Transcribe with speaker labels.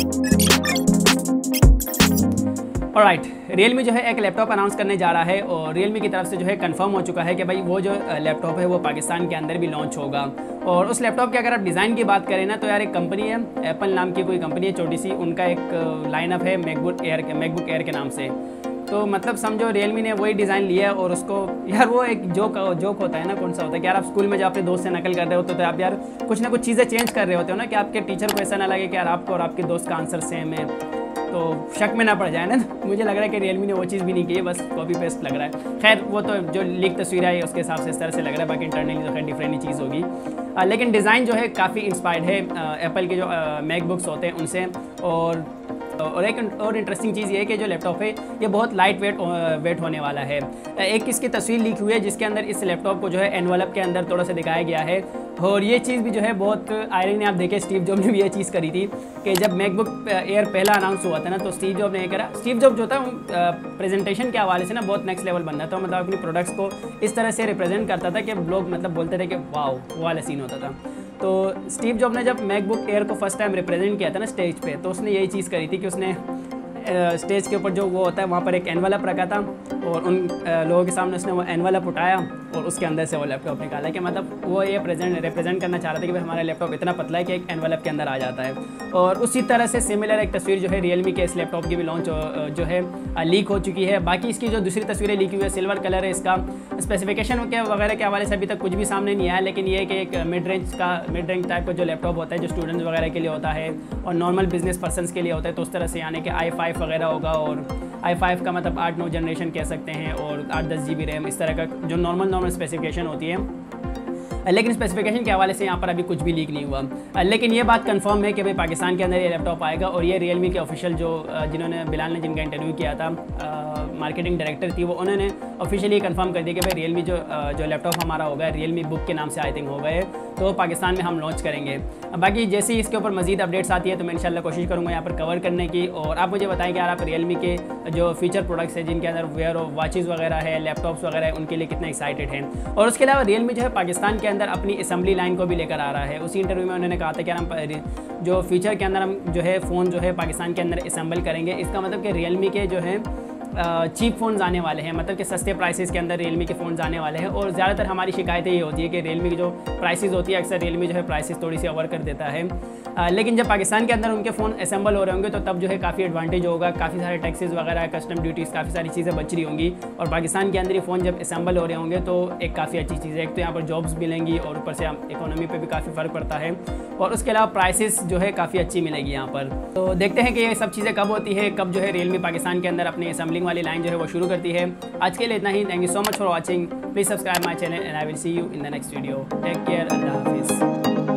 Speaker 1: Alright, Realme जो है एक लैपटॉप अनाउंस करने जा रहा है और रियलमी की तरफ से जो है कंफर्म हो चुका है कि भाई वो जो लैपटॉप है वो पाकिस्तान के अंदर भी लॉन्च होगा। और उस लैपटॉप की अगर आप डिज़ाइन की बात करें ना, तो यार एक कंपनी है, एप्पल नाम की कोई कंपनी है छोटी सी, उनका एक लाइनअप है मैकबुक एयर के नाम से। तो मतलब समझो रियलमी ने वही डिज़ाइन लिया है और उसको यार वो एक जोक होता है ना, कौन सा होता है कि यार आप स्कूल में जब अपने दोस्त से नकल कर रहे होते तो आप यार कुछ ना कुछ चीज़ें चेंज कर रहे होते हो ना, कि आपके टीचर को ऐसा ना लगे कि यार आपको और आपके दोस्त का आंसर सेम है, तो शक में ना पड़ जाए ना। मुझे लग रहा है कि रियलमी ने वो चीज़ भी नहीं की है, बस कॉपी पेस्ट लग रहा है। खैर वो तो जो लीक तस्वीर है उसके हिसाब से इस तरह से लग रहा है, बाकी इंटरनली तो खैर डिफरेंट ही चीज़ होगी। लेकिन डिज़ाइन जो है काफ़ी इंस्पायर्ड है एप्पल के जो मैकबुक्स होते हैं उनसे। और एक और इंटरेस्टिंग चीज़ ये है कि जो लैपटॉप है ये बहुत लाइट वेट होने वाला है। एक इसकी तस्वीर लीक हुई है जिसके अंदर इस लैपटॉप को जो है एनवलप के अंदर थोड़ा सा दिखाया गया है। और ये चीज़ भी जो है बहुत आयरन है, आप देखें स्टीव जॉब ने भी ये चीज़ करी थी कि जब मैकबुक एयर पहला अनाउंस हुआ था ना, तो स्टीव जॉब ने ये करा। स्टीव जॉब जो था प्रेजेंटेशन के हवाले से ना बहुत नेक्स्ट लेवल बन रहा था, मतलब अपनी प्रोडक्ट्स को इस तरह से रिप्रेजेंट करता था कि लोग मतलब बोलते थे कि वाओ, वो वाला सीन होता था। तो स्टीव जॉब ने जब मैकबुक एयर को फर्स्ट टाइम रिप्रेजेंट किया था ना स्टेज पे, तो उसने यही चीज़ करी थी कि उसने स्टेज के ऊपर जो वो होता है वहाँ पर एक एनवलप रखा था और उन लोगों के सामने उसने वो एनवलप उठाया और उसके अंदर से वो लैपटॉप निकाला, कि मतलब वो ये रिप्रेजेंट करना चाह रहा था कि भाई हमारा लैपटॉप इतना पतला है कि एक एनवलप के अंदर आ जाता है। और उसी तरह से सिमिलर एक तस्वीर जो है रियलमी के इस लैपटॉप की भी लॉन्च जो है लीक हो चुकी है। बाकी इसकी जो दूसरी तस्वीरें लीक हुई है, सिल्वर कलर है इसका, स्पेसिफिकेशन के वगैरह के हवाले से अभी तक कुछ भी सामने नहीं आया, लेकिन ये है कि एक मिड रेंज टाइप का जो लैपटॉप होता है जो स्टूडेंट्स वगैरह के लिए होता है और नॉर्मल बिजनेस पर्सनस के लिए होता है, तो उस तरह से यानी कि i5 वगैरह होगा। और i5 का मतलब 8-9 जनरेशन कह सकते हैं और 8-10 GB रैम, इस तरह का जो नॉर्मल स्पेसिफिकेशन होती है। लेकिन स्पेसिफिकेशन के हवाले से यहाँ पर अभी कुछ भी लीक नहीं हुआ। लेकिन ये बात कंफर्म है कि भाई पाकिस्तान के अंदर ये लैपटॉप आएगा। और ये रियलमी के ऑफिशियल जो जिन्होंने बिलाल ने जिनका इंटरव्यू किया था, मार्केटिंग डायरेक्टर थी, वो उन्होंने ऑफिशियली कंफर्म कर दिया कि भाई रियलमी जो लैपटॉप हमारा होगा रियलमी बुक के नाम से आई थिंक होगा ये, तो पाकिस्तान में हम लॉन्च करेंगे। बाकी जैसे ही इसके ऊपर मजीद अपडेट्स आती है तो मैं इंशाल्लाह कोशिश करूँगा यहाँ पर कवर करने की। और आप मुझे बताएं कि यार आप रियलमी के जो फीचर प्रोडक्ट्स हैं जिनके अंदर वेयर वॉचेज़ वगैरह है, लैपटॉप्स वगैरह है, उनके लिए कितना एक्साइटेड हैं। और उसके अलावा रियलमी जो है पाकिस्तान के अंदर अपनी असेंबली लाइन को भी लेकर आ रहा है। उसी इंटरव्यू में उन्होंने कहा था कि हम जो फ्यूचर के अंदर हम जो है फ़ोन जो है पाकिस्तान के अंदर असेंबल करेंगे। इसका मतलब कि रियलमी के जो है चीप फ़ोन्स आने वाले हैं, मतलब कि सस्ते प्राइसेस के अंदर रियलमी के फ़ोन्स आने वाले हैं। और ज़्यादातर हमारी शिकायतें ये होती है कि रियलमी की जो प्राइसेस होती है अक्सर रियलमी जो है प्राइसेस थोड़ी सी ओवर कर देता है। लेकिन जब पाकिस्तान के अंदर उनके फ़ोन असेंबल हो रहे होंगे तो तब जो है काफ़ी एडवांटेज होगा, काफ़ी सारे टैक्सेस वगैरह, कस्टम ड्यूटीज़, काफ़ी सारी चीज़ें बच रही होंगी। और पाकिस्तान के अंदर ये फ़ोन जब असेंबल हो रहे होंगे तो एक काफ़ी अच्छी चीज़ है। एक तो यहाँ पर जॉब्स मिलेंगी और ऊपर से इकोनॉमी पर भी काफ़ी फ़र्क पड़ता है। और उसके अलावा प्राइसेस जो है काफ़ी अच्छी मिलेगी यहाँ पर। तो देखते हैं कि ये सब चीज़ें कब होती है, कब जो है रियलमी पाकिस्तान के अंदर अपनी असेंबलिंग वाली लाइन जो है वो शुरू करती है। आज के लिए इतना ही। Thank you so much for watching. Please subscribe my channel and I will see you in the next video. Take care, अल्लाह हाफिज़।